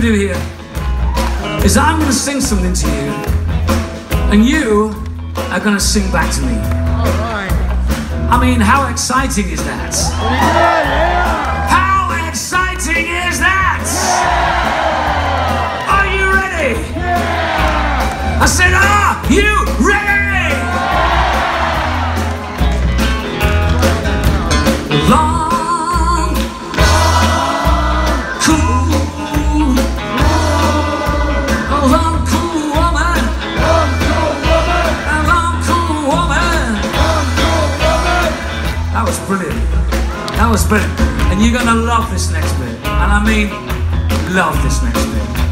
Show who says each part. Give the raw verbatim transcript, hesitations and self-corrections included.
Speaker 1: do here is I'm going to sing something to you, and you are going to sing back to me.
Speaker 2: All right.
Speaker 1: I mean, how exciting is that?
Speaker 2: Yeah, yeah.
Speaker 1: How exciting is that? Yeah. Are you ready?
Speaker 2: Yeah.
Speaker 1: I said, are you ready? Long, cool, oh, long cool woman,
Speaker 2: Long cool woman.
Speaker 1: a long cool woman.
Speaker 2: Long cool woman.
Speaker 1: That was brilliant. That was brilliant. And you're gonna love this next bit. And I mean, love this next bit.